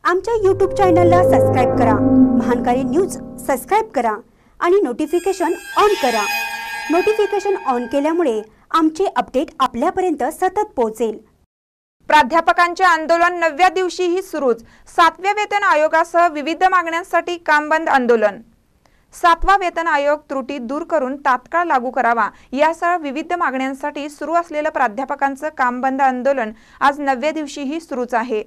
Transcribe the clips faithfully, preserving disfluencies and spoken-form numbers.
आमच्या यूट्यूब चॅनलला सबस्क्राइब करा, महानकारी न्यूज सबस्क्राइब करा आणि नोटिफिकेशन ऑन करा। नोटिफिकेशन ऑन केल्यामुळे आमचे अपडेट आपल्यापर्यंत सतत पोहोचेल। प्राध्यापकांचे आंदोलन नवव्या दिवशीही सुरूच। सातव्या वेतन आयोगासह विविध मागण्यांसाठी काम बंद आंदोलन। सातवा वेतन आयोग त्रुटी दूर करून तात्काळ लागू करावा यासह विविध मागण्यांसाठी सुरू असलेलं प्राध्यापकांचं काम बंद आंदोलन आज नवव्या दिवशीही सुरूच आहे।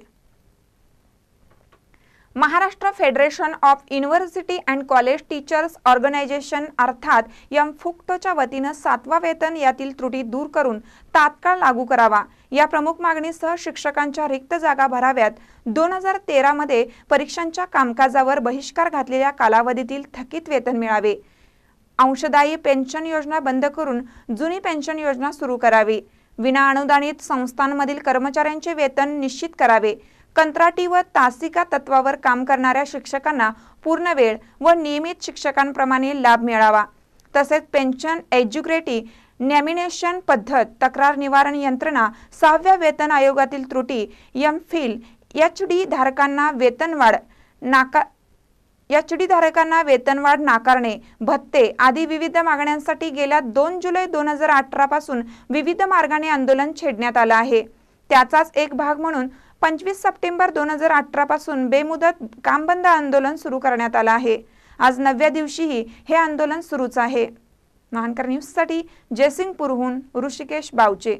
Maharashtra federation of university and college teachers organisation अर्थात एम फुक्टोच्या वतीनं सातवा वेतन यातील त्रुटी दूर करून तात्काळ लागू करावा या प्रमुख मागणीसह शिक्षकांच्या रिक्त जागा भराव्यात, दोन हजार तेरा मध्ये परीक्षांच्या कामकाजावर बहिष्कार घातलेल्या कालावधीतील थकीत वेतन मिळावे, अंशदायी पेन्शन योजना बंद करून जुनी पेन्शन योजना सुरू करावी, विना अनुदानित संस्थांमधील कर्मचाऱ्यांचे वेतन निश्चित करावे, कंत्राटी व तासिका तत्वावर काम करणाऱ्या शिक्षकांना पूर्ण वेळ व नियमित शिक्षकांप्रमाणे लाभ मिळावा, तसेच पेन्शन एज्युग्रेटी नॉमिनेशन पद्धत, तक्रार निवारण यंत्रणा, सहाव्या वेतन आयोगातील त्रुटी, एम फिल एच डी धारकांना वेतनवाढ नाका एच डी धारकांना वेतनवाढ नाकारणे, भत्ते आदी विविध मागण्यांसाठी गेल्या दोन जुलै दोन हजार अठरा पासून विविध मार्गाने आंदोलन छेडण्यात आलं आहे। त्याचाच एक भाग म्हणून पंचवीस सप्टेंबर दोन हजार अठरा पासून बेमुदत काम बंद आंदोलन सुरू करण्यात आलं आहे। आज नवव्या दिवशीही हे आंदोलन सुरूच आहे। महानकर न्यूज साठी जयसिंगपूरहून ऋषिकेश बावचे।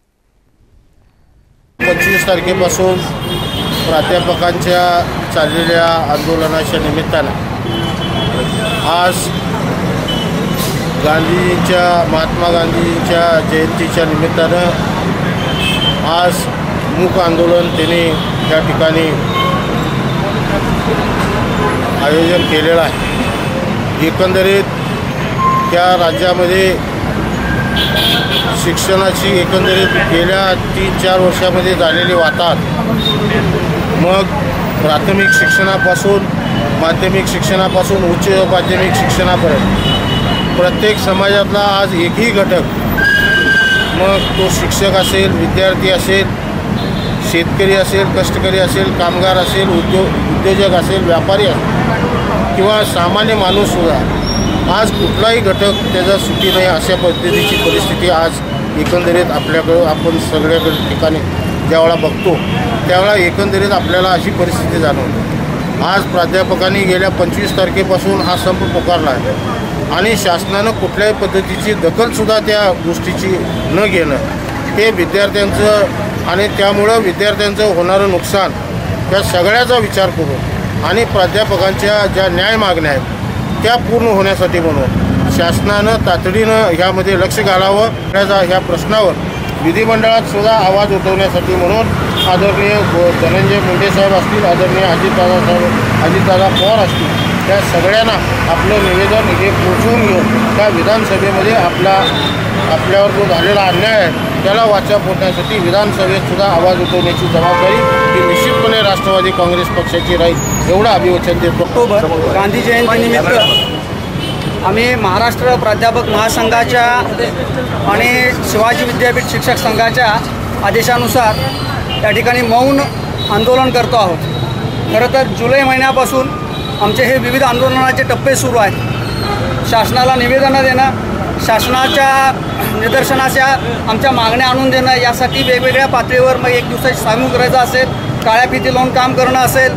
पंचवीस तारखेपासून प्राध्यापकांच्या चाललेल्या आंदोलनाच्या निमित्तानं आज गांधीजींच्या महात्मा गांधींच्या जयंतीच्या निमित्तानं आज मूक आंदोलन त्यांनी त्या ठिकाणी आयोजन केलेलं आहे। एकंदरीत त्या राज्यामध्ये शिक्षणाची एकंदरीत गेल्या तीन चार वर्षामध्ये झालेली वाताहत, मग प्राथमिक शिक्षणापासून माध्यमिक शिक्षणापासून उच्च माध्यमिक शिक्षणापर्यंत प्रत्येक समाजातला आज एकही घटक, मग तो शिक्षक असेल, विद्यार्थी असेल, शेतकरी असेल, कष्टकरी असेल, कामगार असेल, उद्योग उद्योजक असेल, व्यापारी असेल किंवा सामान्य माणूससुद्धा, आज कुठलाही घटक त्याचा सुखी नाही अशा पद्धतीची परिस्थिती आज एकंदरीत आपल्याकडं आपण सगळ्याकडे ठिकाणी ज्यावेळा बघतो त्यावेळा एकंदरीत आपल्याला अशी परिस्थिती जाणवते। आज प्राध्यापकांनी गेल्या पंचवीस तारखेपासून हा संप पुकारला आहे आणि शासनानं कुठल्याही पद्धतीची दखलसुद्धा त्या गोष्टीची न घेणं हे विद्यार्थ्यांचं आणि त्यामुळं विद्यार्थ्यांचं होणारं नुकसान त्या सगळ्याचा विचार करून आणि प्राध्यापकांच्या ज्या न्याय मागण्या आहेत त्या पूर्ण होण्यासाठी म्हणून शासनानं तातडीनं ह्यामध्ये लक्ष घालावं। त्याचा ह्या प्रश्नावर विधिमंडळात सुद्धा आवाज उठवण्यासाठी म्हणून आदरणीय धनंजय मुंडे साहेब असतील, आदरणीय अजितदादा साहेब अजितदादा पवार असतील, त्या सगळ्यांना आपलं निवेदन हे पोचवून घेऊन त्या विधानसभेमध्ये आपला आपल्यावर जो झालेला अन्याय आहे त्याला वाचा फोडण्यासाठी विधानसभेत सुद्धा आवाज उठवण्याची जबाबदारी ही निश्चितपणे राष्ट्रवादी काँग्रेस पक्षाची राहील एवढं अभिवचन देतो। ऑक्टोबर गांधी जयंतीनिमित्त आम्ही महाराष्ट्र प्राध्यापक महासंघाच्या आणि शिवाजी विद्यापीठ शिक्षक संघाच्या आदेशानुसार या ठिकाणी मौन आंदोलन करतो आहोत। खरं तर जुलै महिन्यापासून आमचे हे विविध आंदोलनाचे टप्पे सुरू आहेत। शासनाला निवेदनं देणं, शासनाच्या निदर्शनाच्या आमच्या मागण्या आणून देणं, यासाठी वेगवेगळ्या पातळीवर मग एक दिवसाची सामूहिक रजा असेल, काळ्या फिती लावून काम करणं असेल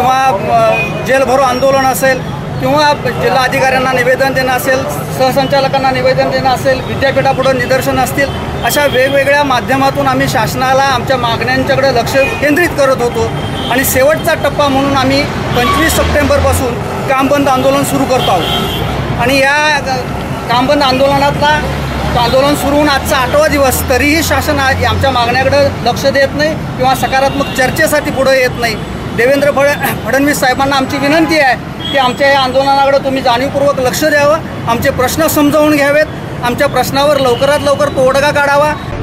किंवा जेल भरो आंदोलन असेल किंवा जिल्हा अधिकाऱ्यांना निवेदन देणं असेल, सहसंचालकांना निवेदन देणं असेल, विद्यापीठापुढं निदर्शनं असतील, अशा वेगवेगळ्या माध्यमातून आम्ही शासनाला आमच्या मागण्यांच्याकडे लक्ष केंद्रित करत होतो आणि शेवटचा टप्पा म्हणून आम्ही पंचवीस सप्टेंबरपासून काम बंद आंदोलन सुरू करतो आहोत। आणि या काम बंद आंदोलनातला आंदोलन सुरू होऊन आजचा आठवा दिवस, तरीही शासन आमच्या मागण्याकडे लक्ष देत नाही किंवा सकारात्मक चर्चेसाठी पुढे येत नाही। देवेंद्र फड फडणवीस साहेबांना आमची विनंती आहे की आमच्या या आंदोलनाकडे तुम्ही जाणीवपूर्वक लक्ष द्यावं, आमचे प्रश्न समजावून घ्यावेत, आमच्या प्रश्नावर लवकरात लवकर तोडगा काढावा।